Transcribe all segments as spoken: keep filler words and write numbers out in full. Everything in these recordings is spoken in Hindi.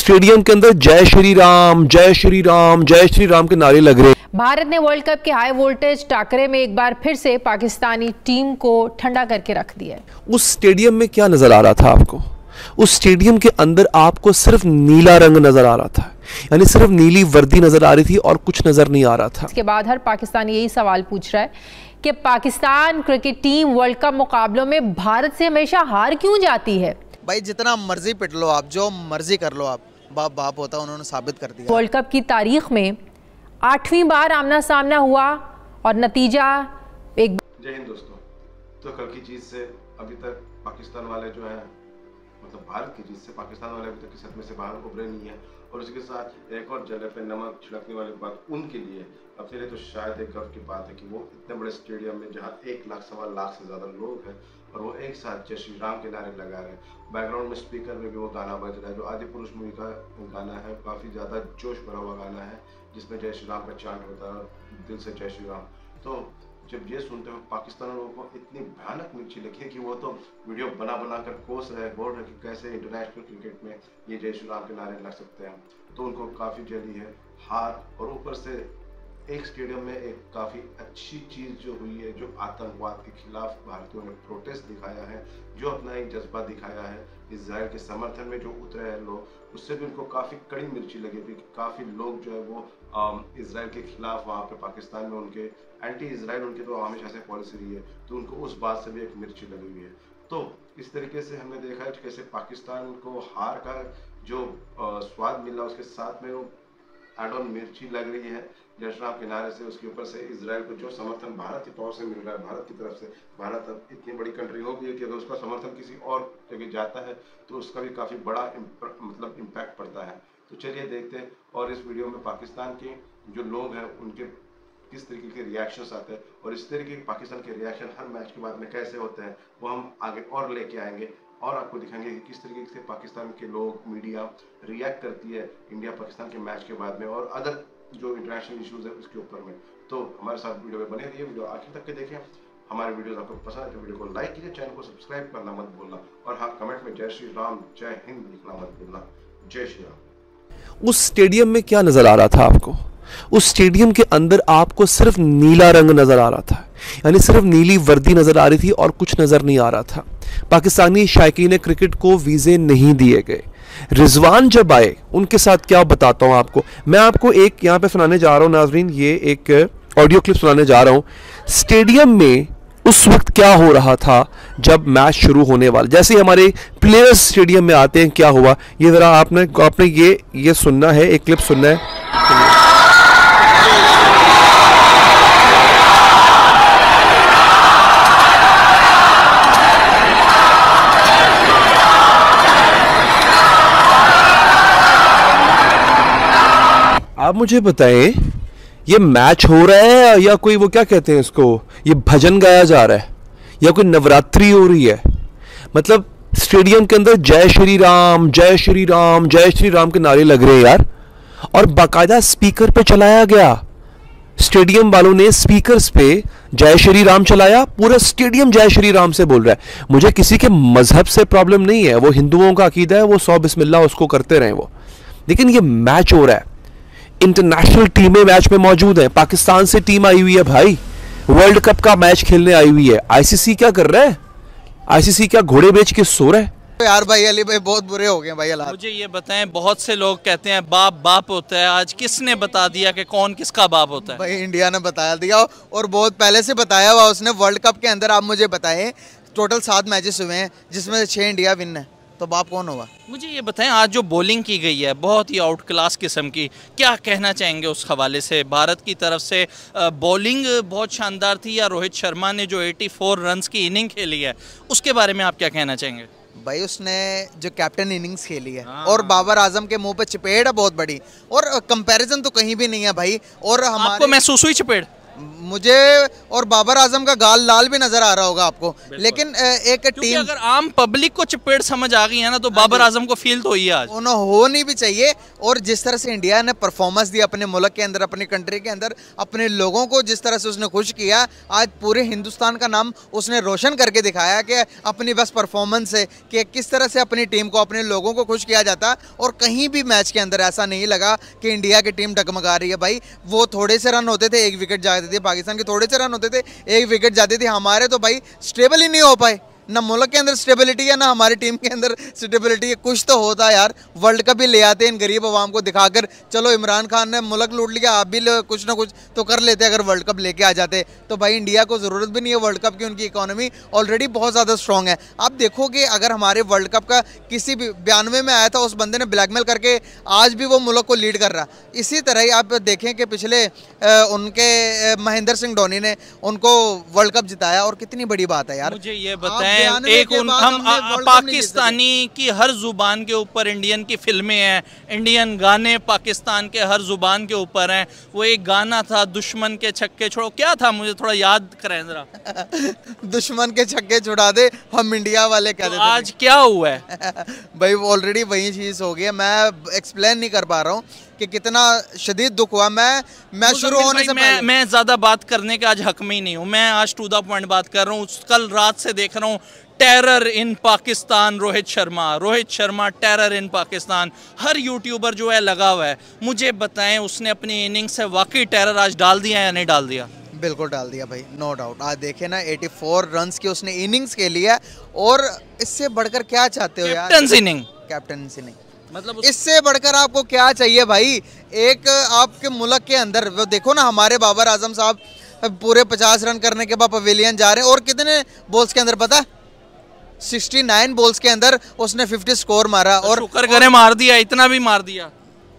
स्टेडियम के अंदर जय श्री राम जय श्री राम जय श्री राम के नारे लग रहे। भारत ने वर्ल्ड कप के हाई वोल्टेज टाकरे में एक बार फिर से पाकिस्तानी टीम को ठंडा करके रख दिया है। उस स्टेडियम में क्या नजर आ रहा था आपको? उस स्टेडियम के अंदर आपको सिर्फ नीला रंग नजर आ रहा था, यानी सिर्फ नीली वर्दी नजर आ रही थी और कुछ नजर नहीं आ रहा था। इसके बाद हर पाकिस्तानी यही सवाल पूछ रहा है कि Pakistan cricket team world cup मुकाबलों में भारत से हमेशा हार क्यों जाती है? भाई जितना मर्जी पिट लो आप, जो मर्जी कर लो आप, बाप बाप होता उन्होंने साबित कर दिया। वर्ल्ड कप की तारीख में आठवीं बार आमना सामना हुआ और नतीजा एक। जय हिंद दोस्तों। तो कल की जीत से अभी तक पाकिस्तान वाले जो है, मतलब भारत की जीत से पाकिस्तान वाले अभी तक किस में से बाहर उभरे नहीं है, और उसके साथ एक और जगह पे नमक छिड़कने वाली बात उनके लिए अपने लिए तो शायद एक गर्व की बात है कि वो इतने बड़े स्टेडियम में जहाँ एक लाख सवा लाख से ज़्यादा लोग हैं और वो एक साथ जय श्री राम के नारे लगा रहे हैं। बैकग्राउंड में स्पीकर में भी वो गाना बज रहा है जो आदि पुरुष मूवी का गाना है, काफ़ी ज़्यादा जोश भरा हुआ गाना है जिसमें जय श्री राम का चांट होता है, दिल से जय श्री राम। तो जब ये सुनते हुए पाकिस्तान लोगों को इतनी भयानक मिर्ची लगी है कि वो तो वीडियो बना बना कर कोस रहे, बोल रहे कि कैसे इंटरनेशनल क्रिकेट में ये जय श्री राम के नारे लग सकते हैं। तो उनको काफ़ी जली है हार, और ऊपर से एक स्टेडियम में एक काफ़ी अच्छी चीज़ जो हुई है, जो आतंकवाद के खिलाफ भारतीयों ने प्रोटेस्ट दिखाया है, जो अपना एक जज्बा दिखाया है, इजराइल के समर्थन में जो उतरे हैं लोग, उससे भी उनको काफ़ी कड़ी मिर्ची लगी थी। काफ़ी लोग जो है वो इजराइल के खिलाफ वहाँ पे पाकिस्तान में उनके एंटी इजराइल उनकी तो हमेशा से पॉलिसी रही है, तो उनको उस बात से भी एक मिर्ची लगी हुई है। तो इस तरीके से हमने देखा है कैसे पाकिस्तान को हार का जो स्वाद मिला, उसके साथ में वो एड ऑन मिर्ची लग रही है जय श्री राम के नारे से। उसके ऊपर से इजराइल को जो समर्थन भारत की तौर से मिल रहा है, भारत की तरफ से, भारत अब इतनी बड़ी कंट्री हो गई है कि अगर उसका समर्थन किसी और जगह जाता है तो उसका भी काफ़ी बड़ा मतलब इम्पैक्ट पड़ता है। तो चलिए देखते हैं, और इस वीडियो में पाकिस्तान के जो लोग हैं उनके किस तरीके के रिएक्शंस आते हैं, और इस तरीके के पाकिस्तान के रिएक्शन हर मैच के बाद में कैसे होते हैं वो हम आगे और लेके आएंगे, और आपको दिखाएंगे कि किस तरीके से पाकिस्तान के लोग, मीडिया रिएक्ट करती है इंडिया पाकिस्तान के मैच के बाद में, और अदर जो इंटरनेशनल इश्यूज है उसके ऊपर में। तो हमारे साथ वीडियो में बने रहिए, वीडियो आखिर तक के देखें। हमारे वीडियोस आपको पसंद है तो वीडियो को लाइक कीजिए, चैनल को सब्सक्राइब करना मत भूलना, और हाँ, कमेंट में जय श्री राम जय हिंद लिखना मत भूलना। जय श्री राम। उस स्टेडियम में क्या नजर आ रहा था आपको? उस स्टेडियम के अंदर आपको सिर्फ नीला रंग नजर आ रहा था, यानी सिर्फ नीली वर्दी नजर आ रही थी और कुछ नजर नहीं आ रहा था। पाकिस्तानी शायकीन क्रिकेट को वीजे नहीं दिए गए। रिजवान जब आए उनके साथ क्या बताता हूं आपको, मैं आपको एक यहां पे सुनाने जा रहा हूं नाजरीन, ये एक ऑडियो क्लिप सुनाने जा रहा हूं। स्टेडियम में उस वक्त क्या हो रहा था जब मैच शुरू होने वाला, जैसे हमारे प्लेयर्स स्टेडियम में आते हैं क्या हुआ, ये जरा आपने आपने ये ये सुनना है, एक क्लिप सुनना है। आप मुझे बताएं, ये मैच हो रहा है या कोई वो क्या कहते हैं इसको, ये भजन गाया जा रहा है या कोई नवरात्रि हो रही है? मतलब स्टेडियम के अंदर जय श्री राम जय श्री राम जय श्री राम के नारे लग रहे हैं यार, और बाकायदा स्पीकर पे चलाया गया। स्टेडियम वालों ने स्पीकर्स पे जय श्री राम चलाया, पूरा स्टेडियम जय श्री राम से बोल रहा है। मुझे किसी के मजहब से प्रॉब्लम नहीं है, वो हिंदुओं का अकीदा है, वो सौ बिस्मिल्लाह उसको करते रहे वो, लेकिन ये मैच हो रहा है, इंटरनेशनल टीमें मैच में मौजूद हैं। पाकिस्तान से टीम आई हुई है भाई, वर्ल्ड कप का मैच खेलने आई हुई है। आईसीसी क्या कर रहा है? आईसीसी क्या घोड़े बेच के सो रहा है? यार भाई अली भाई बहुत बुरे हो गए भाई हालात। मुझे ये बताएं, बहुत से लोग कहते हैं बाप बाप होता है, आज किसने बता दिया कि कौन किसका बाप होता है? भाई इंडिया ने बता दिया, और बहुत पहले से बताया हुआ उसने। वर्ल्ड कप के अंदर आप मुझे बताएं टोटल सात मैचेस हुए हैं जिसमें छह इंडिया विन है, तो बाप कौन होगा? मुझे ये बताएं, आज जो बॉलिंग की गई है बहुत ही आउट क्लास किस्म की, क्या कहना चाहेंगे उस हवाले से? भारत की तरफ से बॉलिंग बहुत शानदार थी, या रोहित शर्मा ने जो चौरासी रन्स की इनिंग खेली है उसके बारे में आप क्या कहना चाहेंगे? भाई उसने जो कैप्टन इनिंग्स खेली है, और बाबर आजम के मुंह पे चपेट है बहुत बड़ी, और कंपैरिजन तो कहीं भी नहीं है भाई। और हमारे आपको महसूस हुई चपेट? मुझे और बाबर आजम का गाल लाल भी नजर आ रहा होगा आपको, लेकिन एक टीम अगर आम पब्लिक को चपेट समझ आ गई है ना तो बाबर आजम को फील तो ही है आज उन्हें होनी भी चाहिए। और जिस तरह से इंडिया ने परफॉर्मेंस दी अपने मुल्क के अंदर, अपनी कंट्री के अंदर, अपने लोगों को जिस तरह से उसने खुश किया, आज पूरे हिंदुस्तान का नाम उसने रोशन करके दिखाया कि अपनी बस परफॉर्मेंस से कि किस तरह से अपनी टीम को, अपने लोगों को खुश किया जाता। और कहीं भी मैच के अंदर ऐसा नहीं लगा कि इंडिया की टीम डगमगा रही है। भाई वो थोड़े से रन होते थे, एक विकेट जाती थी, पाकिस्तान के थोड़े से रन होते थे, एक विकेट जाती थी, हमारे तो भाई स्टेबल ही नहीं हो पाए। ना मुल्क के अंदर स्टेबिलिटी है, ना हमारी टीम के अंदर स्टेबिलिटी है। कुछ तो होता यार, वर्ल्ड कप भी ले आते इन गरीब आवाम को दिखाकर, चलो इमरान खान ने मुल्क लूट लिया, आप भी कुछ ना कुछ तो कर लेते अगर वर्ल्ड कप लेके आ जाते। तो भाई इंडिया को ज़रूरत भी नहीं है वर्ल्ड कप की, उनकी इकोनॉमी ऑलरेडी बहुत ज़्यादा स्ट्रॉन्ग है। आप देखोगे अगर हमारे वर्ल्ड कप का किसी भी बयानवे में आया था, उस बंदे ने ब्लैकमेल करके आज भी वो मुल्क को लीड कर रहा। इसी तरह ही आप देखें कि पिछले आ, उनके महेंद्र सिंह धोनी ने उनको वर्ल्ड कप जिताया, और कितनी बड़ी बात है यार। मुझे ये बताएं, एक उन, हम आ, पाकिस्तानी की हर जुबान के ऊपर इंडियन की फिल्में हैं, इंडियन गाने पाकिस्तान के हर जुबान के ऊपर हैं। वो एक गाना था दुश्मन के छक्के छोड़ो, क्या था मुझे थोड़ा याद कराएं जरा। दुश्मन के छक्के छुड़ा दे हम इंडिया वाले कहते तो आज क्या हुआ है भाई ऑलरेडी वही चीज़ हो गई है। मैं एक्सप्लेन नहीं कर पा रहा हूँ कि कितना शदीद दुख हुआ। मैं मैं शुरू होने से मैं मैं ज़्यादा बात करने के आज हक में ही नहीं हूँ। मैं आज टू द पॉइंट बात कर रहा हूँ। कल रात से देख रहा हूँ terror in Pakistan, Rohit Sharma Rohit Sharma terror in Pakistan. हर यूट्यूबर जो है लगा हुआ है। मुझे बताएं उसने अपनी इनिंग्स से वाकई टेरर आज डाल दिया या नहीं डाल दिया? बिल्कुल डाल दिया भाई, नो डाउट। आज देखे ना चौरासी रन्स की उसने इनिंग्स के लिए, और इससे बढ़कर क्या चाहते हो यार? कैप्टन इनिंग कैप्टन इनिंग मतलब उस... इससे बढ़कर आपको क्या चाहिए भाई? एक आपके मुल्क के अंदर वो देखो ना, हमारे बाबर आजम साहब पूरे पचास रन करने के बाद पवेलियन जा रहे हैं, और कितने बॉल्स के अंदर पता? उनहत्तर बॉल्स के अंदर उसने पचास स्कोर मारा। और शुक्र करे मार दिया, इतना भी मार दिया।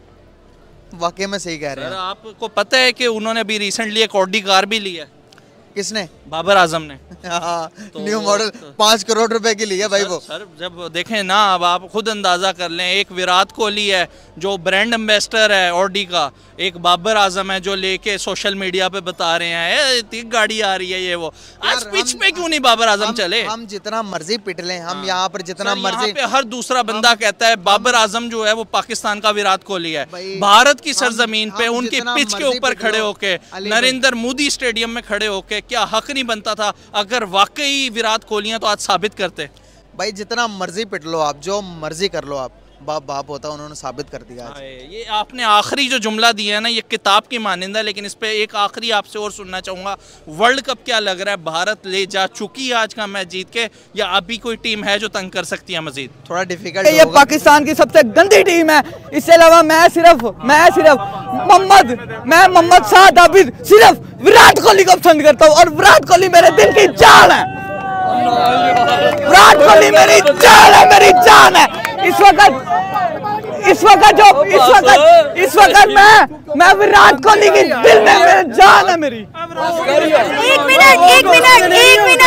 वाकई में सही कह रहे हैं। आपको पता है कि उन्होंने अभी रिसेंटली एक ऑडी कार भी ली है। किसने? बाबर आजम ने। तो न्यू मॉडल तो, पाँच करोड़ रुपए की ली है भाई। सर, वो सर जब देखें ना, अब आप खुद अंदाजा कर लें। एक विराट कोहली है जो ब्रांड एम्बेसडर है ऑडी का, एक बाबर आजम है जो लेके सोशल मीडिया पे बता रहे हैं इतनी गाड़ी आ रही है ये वो। आज पिच पे क्यों नहीं बाबर आजम चले? हम जितना मर्जी पिट लें, हम यहाँ पर जितना मर्जी, पे हर दूसरा बंदा कहता है बाबर आजम जो है वो पाकिस्तान का विराट कोहली है। भारत की सरजमीन पे उनकी पिच के ऊपर खड़े होके, नरेंद्र मोदी स्टेडियम में खड़े होके क्या हक नहीं बनता था? अगर वाकई विराट कोहली तो आज साबित करते। भाई जितना मर्जी पिट लो आप, जो मर्जी कर लो आप, बाप बाप होता, उन्होंने साबित कर दिया आज। ये आपने आखिरी जो जुमला दिया है ना, ये किताब की मानिंदा। लेकिन इस पे एक आखिरी आपसे और सुनना चाहूँगा, वर्ल्ड कप क्या लग रहा है? भारत ले जा चुकी है आज का मैच जीत के, या अभी कोई टीम है जो तंग कर सकती है मजीद? थोड़ा डिफिकल्ट। ये पाकिस्तान की सबसे गंदी टीम है। इसके अलावा मैं सिर्फ मैं सिर्फ मोहम्मद मैं मोहम्मद साद आबिद सिर्फ विराट कोहली को पसंद करता हूँ, और विराट कोहली मेरे दिल की जान है। विराट कोहली मेरी जान है, मेरी जान है। इस वक्त इस वक्त जो इस वक्त इस वक्त मैं मैं विराट कोहली की दिल में मेरी जान है मेरी। एक मिनट एक मिनट एक मिनट